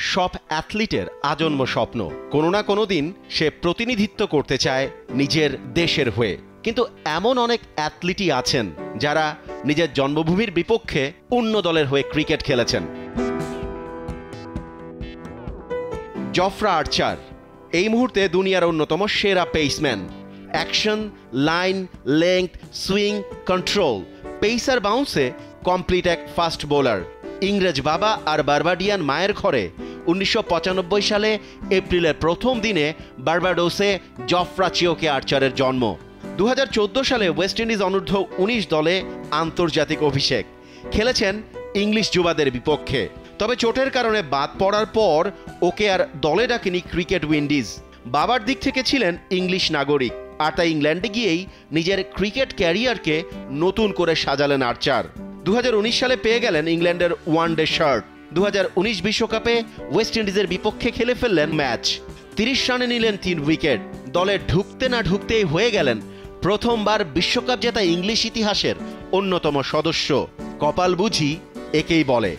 সব অ্যাথলিটের আজন্ম স্বপ্ন। কোনো না কোনো দিন সে প্রতিনিধিত্ব করতে চায় নিজের দেশের হয়ে। কিন্তু এমন অনেক অ্যাথলিটই আছেন যারা নিজের জন্মভূমির বিপক্ষে অন্য দলের হয়ে ক্রিকেট খেলেছেন। জফরা আর্চার এই মুহূর্তে দুনিয়ার অন্যতম সেরা paceman. Action, line, length, swing, control, pacer বাউন্সে কমপ্লিট এক ফাস্ট বোলার। ইংরেজ বাবা আর বারবাডিয়ান মায়ের ঘরে 1995 সালে এপ্রিলের প্রথম দিনে বার্বাডোসে জফরা চিওকে আর্চারের জন্ম। 2014 সালে ওয়েস্ট ইন্ডিজ অনূর্ধ্ব 19 দলে আন্তর্জাতিক অভিষেক খেলেছেন ইংলিশ যুবাদের বিপক্ষে। তবে চোটের কারণে বাদ পড়ার পর ওকে আর দলে ডাকেনি ক্রিকেট উইন্ডিজ। বাবার দিক থেকে ছিলেন ইংলিশ নাগরিক, আর তাই ইংল্যান্ডে গিয়েই নিজের ক্রিকেট ক্যারিয়ারকে নতুন করে সাজালেন আর্চার। 2019 সালে পেয়ে গেলেন ইংল্যান্ডের ওয়ানডে শার্ট। 2019 বিশ্বকাপে ওয়েস্ট ইন্ডিজের বিপক্ষে খেলে ফেললেন ম্যাচ। 30 রানে নিলেন 3 উইকেট। দলে ঢুকতে না ঢুকতেই হয়ে গেলেন প্রথমবার বিশ্বকাপ জেতা ইংলিশ ইতিহাসের অন্যতম সদস্য। কপাল বুঝি একেই বলে।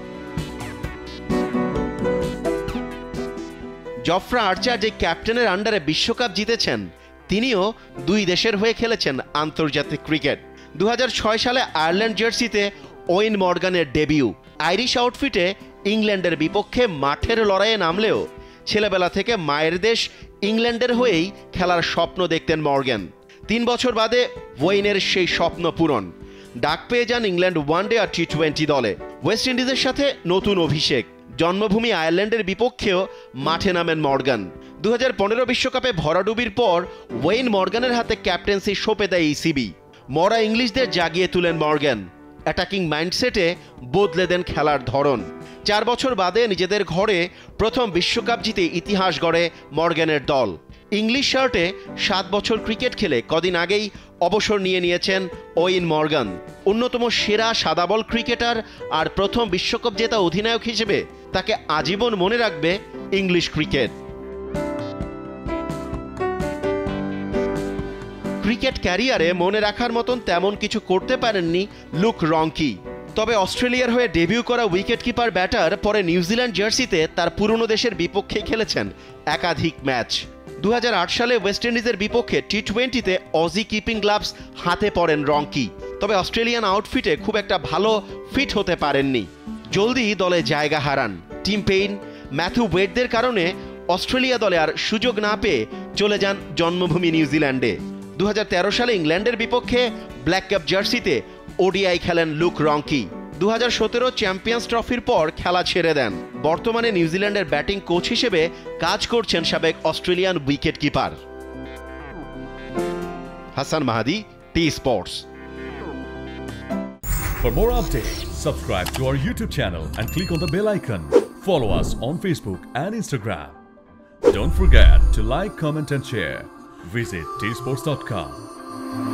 জফরা আর্চার যে ক্যাপ্টেনের আন্ডারে বিশ্বকাপ জিতেছেন, তিনিও 2 দেশের হয়ে খেলেছেন আন্তর্জাতিক ক্রিকেট। 2006 সালে আয়ারল্যান্ড জার্সিতে ওয়েন মর্গানের ডেবিউ। আইরিশ আউটফিটে ইংল্যান্ডের বিপক্ষে মাঠের লড়াইয়ে নামলেও ছেলেবেলা থেকে মায়ের দেশ ইংল্যান্ডের হয়েই খেলার স্বপ্ন দেখতেন মর্গান। 3 বছর বাদে ওয়েনের সেই স্বপ্ন পূরণ। ডাক পেয়ে যান ইংল্যান্ড ওয়ানডে আর টি20 দলে। ওয়েস্ট ইন্ডিজের সাথে নতুন অভিষেক। জন্মভূমি আয়ারল্যান্ডের বিপক্ষেও মাঠে নামেন মর্গান। 2015 বিশ্বকাপে ভরাডুবির পর ওয়েন মর্গানের হাতে ক্যাপ্টেন্সি সঁপে দেয় ইসিবি। মরা ইংলিশদের জাগিয়ে তুলেন মর্গান। অ্যাটাকিং মাইন্ডসেটে বদলে দেন খেলার ধরন। 4 বছর বাদে নিজেদের ঘরে প্রথম বিশ্বকাপ জিতে ইতিহাস গড়ে মর্গানের দল। ইংলিশ শার্টে 7 বছর ক্রিকেট খেলে কদিন আগেই অবসর নিয়েছেন ওয়েন মর্গান। অন্যতম সেরা সাদাবল ক্রিকেটার আর প্রথম বিশ্বকাপ জেতা অধিনায়ক হিসেবে তাকে আজীবন মনে রাখবে ইংলিশ ক্রিকেট। ক্রিকেট ক্যারিয়ারে মনে রাখার মতন তেমন কিছু করতে পারেননি লুক রংকি। তবে অস্ট্রেলিয়ার হয়ে ডেবিউ করা উইকেট কিপার ব্যাটার পরে নিউজিল্যান্ড জার্সিতে তার পুরনো দেশের বিপক্ষে খেলেছেন একাধিক ম্যাচ। 2008 সালে ওয়েস্ট ইন্ডিজের বিপক্ষে টি20তে অজি কিপিং গ্লাভস হাতে পড়েন রংকি। তবে অস্ট্রেলিয়ান আউটফিটে খুব একটা ভালো ফিট হতে পারেননি। জলদি দলে জায়গা হারান। টিম পেইন, ম্যাথু ওয়েডদের কারণে অস্ট্রেলিয়া দলে আর সুযোগ না পেয়ে চলে যান জন্মভূমি নিউজিল্যান্ডে। 2013 সালে ইংল্যান্ডের বিপক্ষে ব্ল্যাক ক্যাপ জার্সিতে ওডিআই খেলেন লুক রংকি। 2017 চ্যাম্পিয়ন্স ট্রফির পর খেলা ছেড়ে দেন। বর্তমানে নিউজিল্যান্ডের ব্যাটিং কোচ হিসেবে কাজ করছেন সাবেক Australian wicket keeper. Hasan Mahadi, T Sports. For more updates, subscribe to our YouTube channel and click on the bell icon. Follow us on Facebook and Instagram. Don't forget to like, comment and share. Visit tsports.com.